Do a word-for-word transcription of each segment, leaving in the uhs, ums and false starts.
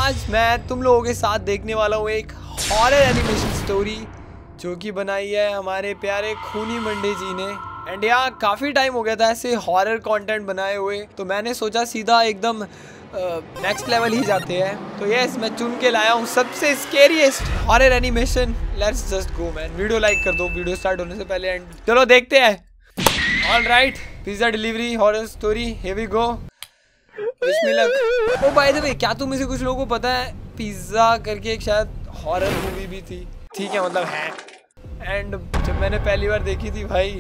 आज मैं तुम लोगों के साथ देखने वाला हूँ एक हॉरर एनिमेशन स्टोरी जो कि बनाई है हमारे प्यारे खूनी मंडे जी ने। एंड यहाँ काफ़ी टाइम हो गया था ऐसे हॉरर कंटेंट बनाए हुए, तो मैंने सोचा सीधा एकदम नेक्स्ट लेवल ही जाते हैं। तो यस, मैं चुन के लाया हूँ सबसे scariest horror animation. Let's just go man. Video like कर दो वीडियो स्टार्ट होने से पहले। एंड चलो देखते हैं। All right, pizza delivery horror story, here we go. Wish me luck. Oh by the way, क्या तुम में से कुछ लोगों को पता है पिज्जा करके एक शायद हॉरर मूवी भी थी? ठीक है, मतलब है। एंड जब मैंने पहली बार देखी थी भाई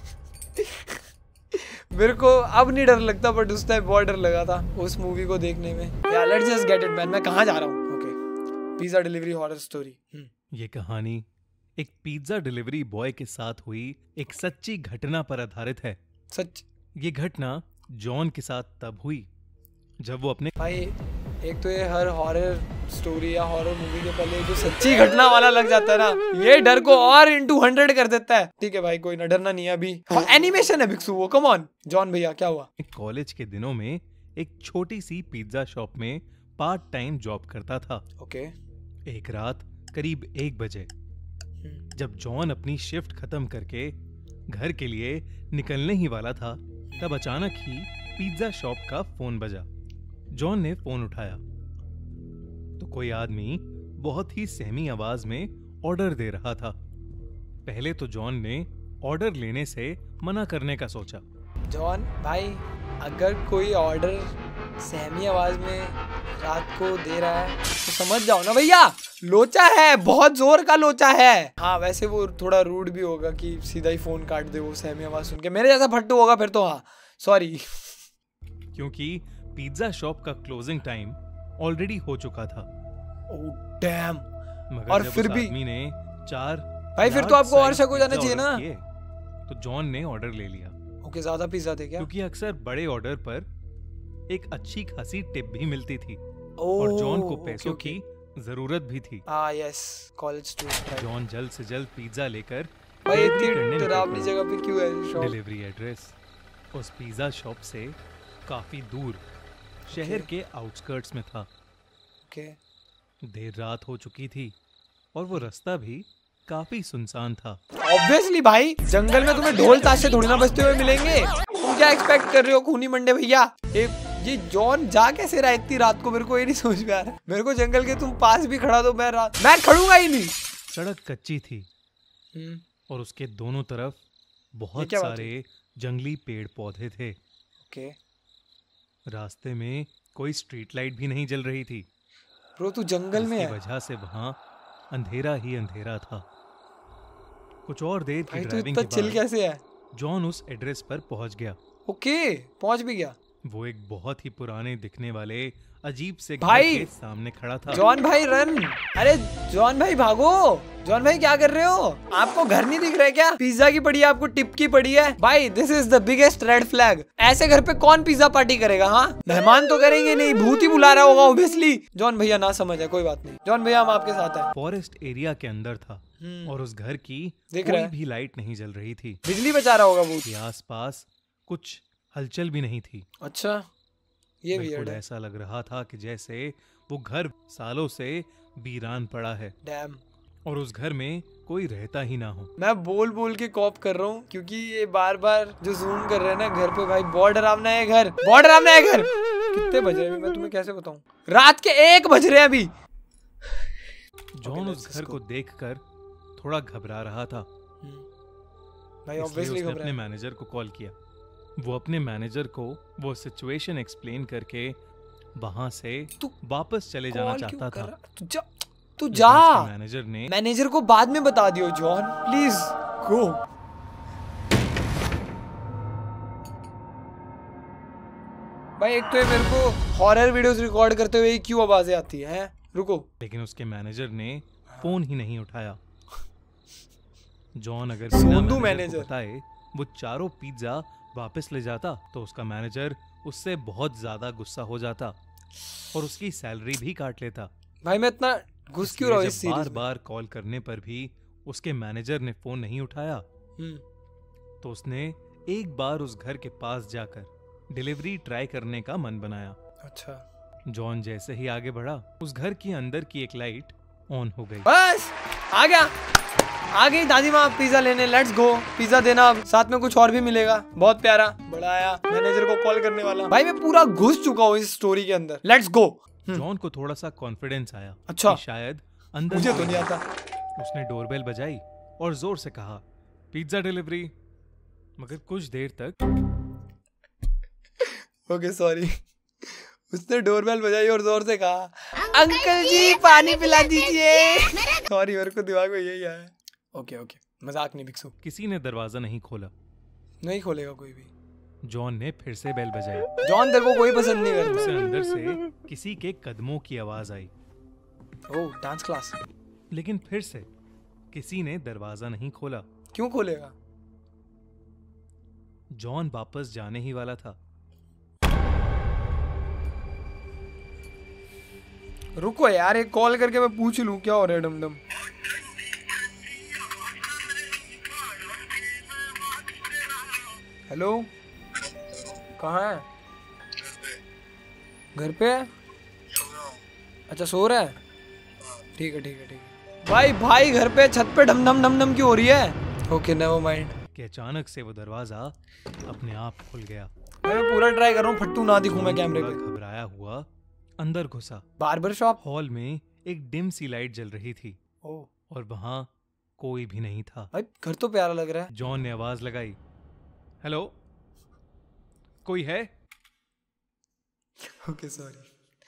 मेरे को अब नहीं डर लगता, बट उस टाइम बहुत डर लगा था उस मूवी को देखने में। या let's just get it man. मैं कहाँ जा रहा हूँ? Okay, pizza delivery horror story. ये कहानी एक पिज्जा डिलीवरी बॉय के साथ हुई एक सच्ची घटना पर आधारित है। सच? ये घटना जॉन के साथ तब हुई जब वो अपने भाई एक तो ये हर हॉरर स्टोरी या हॉरर मूवी के पहले जो सच्ची घटना वाला लग जाता है ना, ये डर को और इनटू हंड्रेड कर देता है। ठीक है भाई, कोई ना, डरना नहीं है अभी। एनिमेशन है भिक्षु वो। कम ऑन जॉन भैया, क्या हुआ? कॉलेज के दिनों में एक छोटी सी पिज्जा शॉप में पार्ट टाइम जॉब करता था। ओके। एक रात करीब एक बजे जब जॉन अपनी शिफ्ट खत्म करके घर के लिए निकलने ही वाला था, तब अचानक ही पिज्जा शॉप का फोन बजा। जॉन ने फोन उठाया तो कोई आदमी बहुत ही सहमी आवाज में ऑर्डर दे रहा था। पहले तो जॉन ने ऑर्डर लेने से मना करने का सोचा। जॉन भाई, अगर कोई ऑर्डर सहमी आवाज में रात को दे रहा है तो समझ जाओ ना भैया, लोचा है, बहुत जोर का लोचा है। हाँ वैसे वो थोड़ा रूड भी होगा कि सीधा ही फोन काट दे वो सहमी आवाज सुन के। मेरे जैसा फट्टू होगा फिर तो हाँ, सॉरी। क्योंकि पिज्जा शॉप का क्लोजिंग टाइम ऑलरेडी हो चुका था। Oh damn. मगर और जब फिर उस भी आदमी ने चार भाई फिर तो आपको और शक हो जाना चाहिए ना। तो जॉन ने ऑर्डर ले लिया। ओके, ज्यादा पिज्जा थे क्या? क्योंकि अक्सर बड़े ऑर्डर पर एक अच्छी खासी टिप भी मिलती थी oh, और जॉन को पैसों okay, की जरूरत भी थी। हाँ यस, कॉलेज स्टूडेंट। जॉन जल्द से जल्द पिज्जा लेकर भाई इतनी डरावनी जगह पे क्यों है शॉप? डिलीवरी एड्रेस उस पिज्जा शॉप से काफी दूर शहर okay. के आउटस्कर्ट्स में था। ओके। देर रात हो चुकी थी और वो रास्ता भी काफी सुनसान था। ऑब्वियसली भाई, जंगल में तुम्हें ढोल ताशे थोड़ी ना बजते हुए मिलेंगे। तुम क्या एक्सपेक्ट कर रहे हो खूनी मंडे भैया? ये जॉन जा कैसे रहा इतनी रात को? मेरे को ये नहीं समझ में आ रहा। मेरे को जंगल के तुम पास भी खड़ा दो, मैं रात मैं खड़ूंगा ही नहीं। सड़क कच्ची थी और उसके दोनों तरफ बहुत सारे जंगली पेड़ पौधे थे। ओके। रास्ते में कोई स्ट्रीट लाइट भी नहीं जल रही थी। ब्रो तू जंगल में है। इसी वजह से वहां अंधेरा ही अंधेरा था। कुछ और देर की ड्राइविंग के बाद कैसे है? जॉन उस एड्रेस पर पहुंच गया। ओके, पहुंच भी गया। वो एक बहुत ही पुराने दिखने वाले अजीब से भाई घर के सामने खड़ा था। जॉन भाई रन। अरे जॉन भाई भागो। जॉन भाई क्या कर रहे हो? आपको घर नहीं दिख रहा है क्या? पिज्जा की पड़ी है, आपको टिप की पड़ी है। भाई this is the biggest red flag. ऐसे घर पे कौन पिज्जा पार्टी करेगा? हाँ, मेहमान तो करेंगे नहीं, भूत ही बुला रहा होगा ऑब्वियसली। जॉन भैया ना समझ है, कोई बात नहीं। जॉन भैया हम आपके साथ हैं। फॉरेस्ट एरिया के अंदर था और उस घर की देख कोई रहा है? भी लाइट नहीं जल रही थी। बिजली बचा रहा होगा भूत। आस पास कुछ हलचल भी नहीं थी। अच्छा, ये बिल्कुल ऐसा लग रहा था कि जैसे वो घर सालों से वीरान पड़ा है। डैम। और उस घर में कोई रहता ही ना हो। मैं बोल बोल के कॉप कर रहा हूँ क्योंकि ये बार बार जो जूम कर रहे हैं ना घर पे, भाई बहुत डरावना है घर, बहुत डरावना है घर। कितने बज रहे हैं मैं तुम्हें कैसे बताऊं? रात के एक बज रहे हैं अभी। जॉन उस घर को देखकर थोड़ा घबरा रहा था। भाई ऑब्वियसली उसने अपने मैनेजर को कॉल किया। वो अपने मैनेजर को वो सिचुएशन एक्सप्लेन करके वहां से वापस चले जाना चाहता था। तू जा, तू जा। मैनेजर ने मैनेजर को बाद में बता दियो जॉन, प्लीज गो। भाई एक तो ये मेरे को हॉरर वीडियोस रिकॉर्ड करते हुए क्यों आवाजें आती हैं? रुको। लेकिन उसके मैनेजर ने फोन ही नहीं उठाया। जॉन अगर बिना मैनेजर को बताए वो चारों पिज्जा वापस ले जाता तो उसका मैनेजर उससे बहुत ज्यादा गुस्सा हो जाता और उसकी सैलरी भी काट लेता। भाई मैं इतना घुस क्यों रहा हूं इस सीरीज में? बार बार कॉल करने पर भी उसके मैनेजर ने फोन नहीं उठाया तो उसने एक बार उस घर के पास जाकर डिलीवरी ट्राई करने का मन बनाया। अच्छा। जॉन जैसे ही आगे बढ़ा, उस घर के अंदर की एक लाइट ऑन हो गई। बस आ गया, आ गई दादी माँ पिज्जा लेने। लेट्स गो, पिज्जा देना, साथ में कुछ और भी मिलेगा। बहुत प्यारा, बड़ा आया, मैनेजर को कॉल करने वाला। भाई मैं पूरा घुस चुका हूँ इस स्टोरी के अंदर। Let's go. जॉन को थोड़ा सा कॉन्फिडेंस आया अच्छा, कि शायद अंदर मुझे तो नहीं आता। उसने डोरबेल बजाई और जोर से कहा, पिज्जा डिलीवरी। मगर कुछ देर तक ओके सॉरी, उसने डोरबेल बजाई और जोर से कहा, अंकल जी पानी पिला दीजिए। सॉरी, मेरे को दिमाग में यही आया। ओके ओके, मजाक नहीं भिक्षु। किसी ने दरवाजा नहीं खोला। नहीं खोलेगा कोई भी। जॉन ने फिर से बेल बजाई। जॉन तेरे को कोई पसंद नहीं करता। उसे अंदर से किसी के कदमों की आवाज आई। ओह, डांस क्लास। लेकिन फिर से किसी ने दरवाजा नहीं खोला। क्यों खोलेगा? जॉन वापस जाने ही वाला था। रुको यार, एक कॉल करके मैं पूछ लूं क्या हो रहा है। डमडम हेलो, कहाँ है? घर पे है? अच्छा सो रहा है। ठीक है ठीक है ठीक है। भाई भाई घर पे छत पे डम डम डम डम क्यों हो रही है? Okay never mind. कि अचानक से वो दरवाजा अपने आप खुल गया। मैं पूरा ट्राई कर रहा हूँ फट्टू ना दिखूं मैं कैमरे पे। घबराया हुआ अंदर घुसा। Barber shop. हॉल में एक डिम सी लाइट जल रही थी। ओह, और वहां कोई भी नहीं था। भाई घर तो प्यारा लग रहा है। जॉन ने आवाज लगाई, हेलो, कोई है? Okay sorry.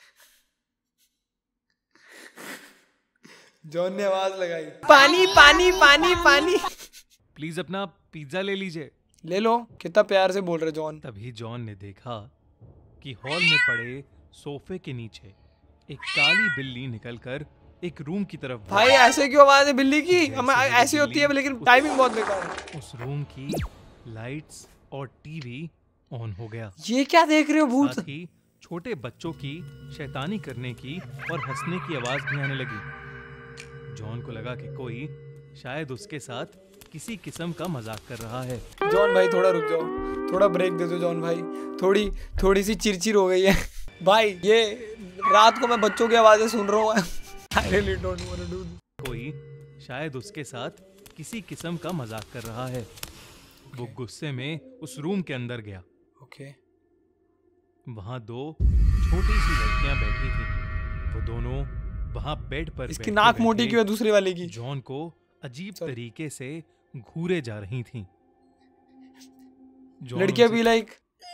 जॉन ने आवाज लगाई, पानी पानी पानी पानी। प्लीज अपना पिज्जा ले लीजिए। ले लो। कितना प्यार से बोल रहे जॉन। तभी जॉन ने देखा कि हॉल में पड़े सोफे के नीचे एक काली बिल्ली निकलकर एक रूम की तरफ। भाई ऐसे क्यों आवाज है बिल्ली की? हम ऐसी होती है लेकिन टाइमिंग बहुत बेकार है। उस रूम की लाइट्स और टीवी ऑन हो गया। ये क्या देख रहे हो भूत? साथ ही छोटे बच्चों की शैतानी करने की और हंसने की आवाज भी आने लगी। जॉन को लगा कि कोई शायद उसके साथ किसी किस्म का मजाक कर रहा है। जॉन भाई थोड़ा रुक जाओ, थोड़ा ब्रेक दे दो जॉन भाई। थोड़ी थोड़ी सी चिरचिर हो गई है भाई। ये रात को मैं बच्चों की आवाजें सुन रहा हूँ। I really don't want to do this. कोई शायद उसके साथ किसी किस्म का मजाक कर रहा है। okay. वो गुस्से में उस रूम के अंदर गया। okay. वहां दो छोटी सी लड़कियां बैठी थीं। वो दोनों वहां बेड पर इसकी नाक मोटी क्यों है दूसरी वाले की? जॉन को अजीब तरीके से घूरे जा रही थीं। लड़कियां भी लाइक,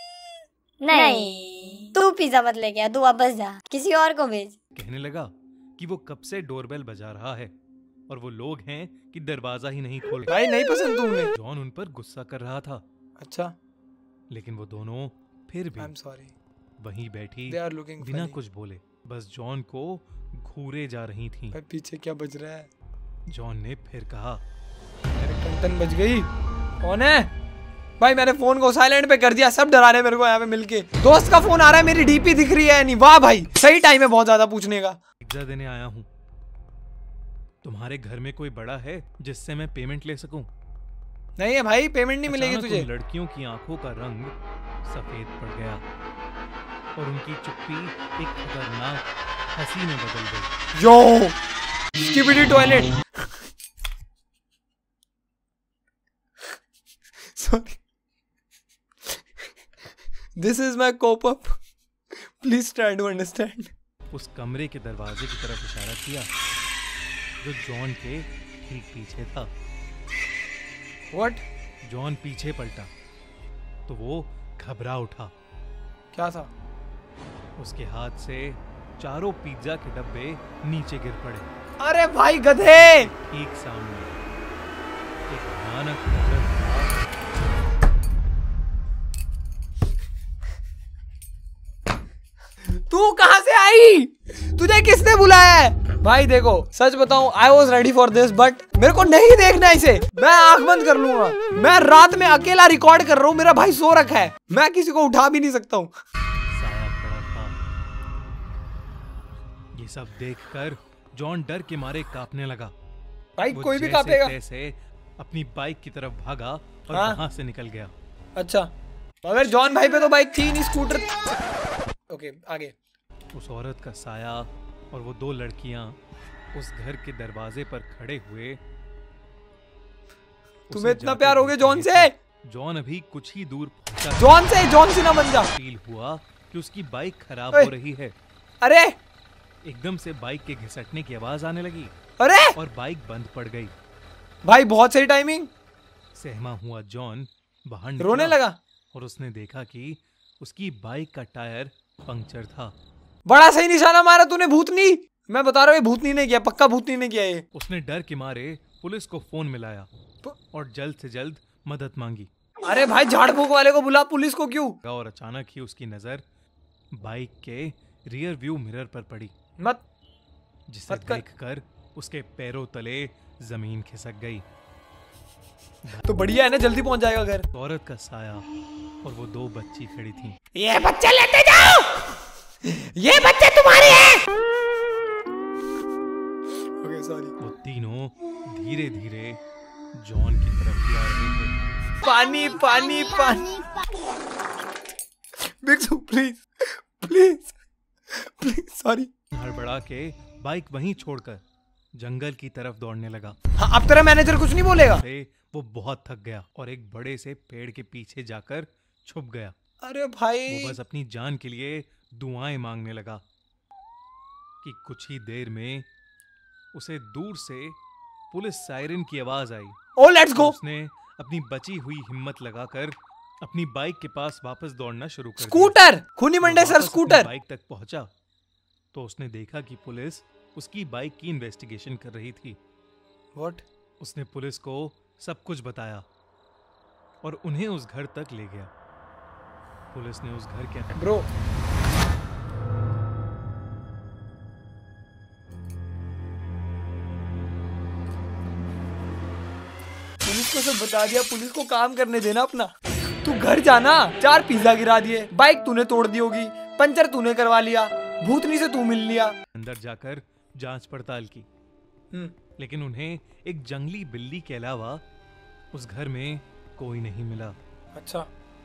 नहीं तू पिज्जा मत लेके आ, तू वापस जा, किसी और को भेज। कहने लगा कि वो कब से डोरबेल बजा रहा है और वो लोग हैं कि दरवाजा ही नहीं खोल। भाई नहीं पसंद तुमने? जॉन उन पर गुस्सा कर रहा था। अच्छा, लेकिन वो दोनों फिर भी I'm sorry. वहीं बैठी बिना बिना कुछ बोले बस जॉन को घूरे जा रही थीं। भाई पीछे क्या बज रहा है? जॉन ने फिर कहा, मेरे टन बज गई। कौन है? भाई मैंने फोन को साइलेंट पे कर दिया, सब डरा रहे मेरे को यहाँ पे मिलके। दोस्त का फोन आ रहा है, मेरी डीपी दिख रही है नहीं। वाह भाई सही टाइम है बहुत ज्यादा पूछने का। पिज्जा देने आया हूँ। तुम्हारे घर में कोई बड़ा है जिससे मैं पेमेंट ले सकूं? नहीं है भाई, पेमेंट नहीं मिलेगी तुझे। लड़कियों की आंखों का रंग सफेद पड़ गया और उनकी चुप्पी एक खतरनाक हंसी में बदल गई। Yo skibidi toilet. Sorry, this is my cope up, please try to understand. उस कमरे के दरवाजे की तरफ इशारा किया जो जॉन के ठीक पीछे था। व्हाट? जॉन पीछे पलटा तो वो घबरा उठा। क्या था? उसके हाथ से चारों पिज्जा के डब्बे नीचे गिर पड़े। अरे भाई गधे! ठीक सामने एक भयानक नजर था। तू कहां से आई? तुझे किसने बुलाया है? भाई देखो सच बताऊं, I was ready for this but मेरे को नहीं देखना इसे। मैं आंख बंद कर लूंगा। मैं रात में अकेला रिकॉर्ड कर रहा हूँ, मेरा भाई सो रखा है, मैं किसी को उठा भी नहीं सकता हूँ। साया खड़ा था। ये सब देखकर जॉन डर के मारे कांपने लगा। भाई कोई भी कांपेगा। जैसे अपनी बाइक की तरफ भागा और हाँ? वहां से निकल गया। अच्छा, मगर जॉन भाई पे तो बाइक थी नहीं, स्कूटर। ओके आगे। उस औरत का साया और वो दो लड़कियां उस घर के दरवाजे पर खड़े हुए तुम्हें इतना प्यार हो गया जॉन से? जॉन अभी कुछ ही दूर पहुंचा। जॉन से जॉन से ना बन जा। फील हुआ कि उसकी बाइक खराब हो रही है। अरे एकदम से बाइक के घिसटने की आवाज आने लगी। अरे और बाइक बंद पड़ गई। भाई बहुत सही टाइमिंग। सहमा हुआ जॉन बाहर रोने लगा और उसने देखा कि उसकी बाइक का टायर पंक्चर था। बड़ा सही निशाना मारा तूने भूतनी। मैं बता रहा हूँ भूतनी ने किया, पक्का भूतनी ने किया ये। उसने डर के मारे पुलिस को फोन मिलाया और जल्द से जल्द मदद मांगी। अरे भाई झाड़ फूक वाले को बुला, पुलिस को क्यों? और अचानक ही उसकी नजर बाइक के रियर व्यू मिरर पर पड़ी। मत जिसे देखकर उसके पैरों तले जमीन खिसक गई। तो बढ़िया है ना, जल्दी पहुंच जाएगा घर। औरत का साया और वो दो बच्ची खड़ी थी। ये बच्चे लेते जाओ, ये बच्चे तुम्हारे हैं। Okay sorry. वो तीनों धीरे धीरे जॉन की तरफ ही आ रहे थे। पानी पानी पानी। बिक्सू प्लीज प्लीज प्लीज सॉरी। हड़बड़ा के बाइक वहीं छोड़कर जंगल की तरफ दौड़ने लगा। हाँ, अब तेरा मैनेजर कुछ नहीं बोलेगा? वो बहुत थक गया और एक बड़े से पेड़ के पीछे जाकर छुप गया। अरे भाई वो बस अपनी जान के लिए दुआएं मांगने लगा कि कुछ ही देर में उसे दूर से पुलिस सायरन की आवाज आई। ओ लेट्स गो। उसने अपनी बची हुई हिम्मत लगाकर अपनी बाइक के पास वापस दौड़ना शुरू कर स्कूटर खूनी मंडे सर स्कूटर। बाइक तक पहुंचा तो उसने देखा कि पुलिस उसकी बाइक की इन्वेस्टिगेशन कर रही थी। व्हाट? उसने पुलिस को सब कुछ बताया और उन्हें उस घर तक ले गया। पुलिस ने उस घर के ब्रो पुलिस को सब बता दिया, पुलिस को काम करने देना अपना। तू घर जाना, चार पिज्जा गिरा दिए, बाइक तूने तोड़ दी होगी, पंचर तूने करवा लिया, भूतनी से तू मिल लिया। अंदर जाकर जांच पड़ताल की, लेकिन उन्हें एक जंगली बिल्ली के अलावा उस घर में कोई नहीं मिला। अच्छा।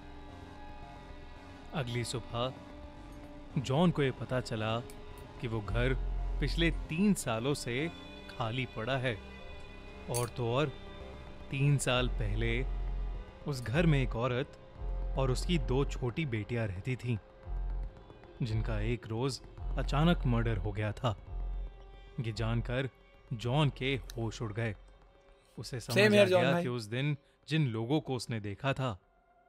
अगली सुबह जॉन को यह पता चला कि वो घर पिछले तीन सालों से खाली पड़ा है। और तो और तीन साल पहले उस घर में एक औरत और उसकी दो छोटी बेटियां रहती थीं, जिनका एक रोज अचानक मर्डर हो गया था। ये जानकर जॉन के होश उड़ गए। उसे समझ आ गया कि उस दिन जिन लोगों को उसने देखा था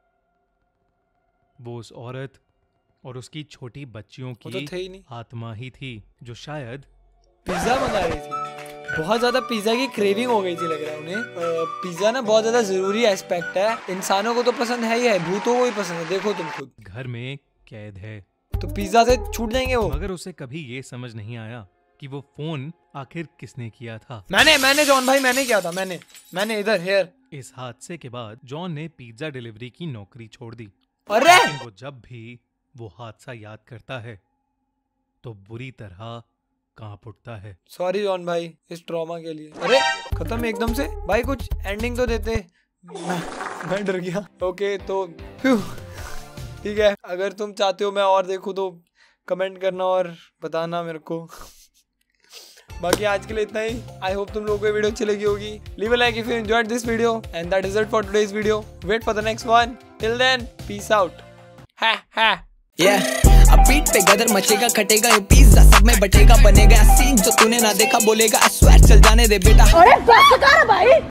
वो उस औरत और उसकी छोटी बच्चियों की तो आत्मा ही थी, जो शायद पिज्जा मंगा रही थी। बहुत ज्यादा पिज्जा की क्रेविंग हो गई थी लग रहा है उन्हें। पिज्जा ना बहुत ज्यादा जरूरी एस्पेक्ट है, इंसानों को तो पसंद है ही है, भूतों को भी पसंद है। देखो तुम खुद घर में कैद है तो पिज्जा से छूट जाएंगे वो। मगर उसे कभी ये समझ नहीं आया कि वो फोन आखिर किसने किया था। मैंने मैंने जॉन भाई मैंने किया था, मैंने मैंने इधर हेयर। इस हादसे के बाद जॉन ने पिज्जा डिलीवरी की नौकरी छोड़ दी। अरे वो जब भी वो हादसा याद करता है तो बुरी तरह कांप उठता है। सॉरी जॉन भाई इस ट्रॉमा के लिए। अरे खत्म एकदम से भाई, कुछ एंडिंग तो देते। मैं, मैं डर गया। ओके तो ठीक है, अगर तुम चाहते हो मैं और देखूं तो कमेंट करना और बताना मेरे को। बाकी आज के लिए इतना ही। आई होप तुम लोगों को वीडियो अच्छी लगी होगी। Leave a like if you enjoyed this video and that is it for today's video. Wait for the next one. Till then peace out. Ha ha Yeah. अब पीठ पे गदर मचेगा, खटेगा ये पिज्जा, सब में बटेगा, बनेगा सीन जो तूने ना देखा बोलेगा। I swear चल जाने दे बेटा। अरे बस कर भाई।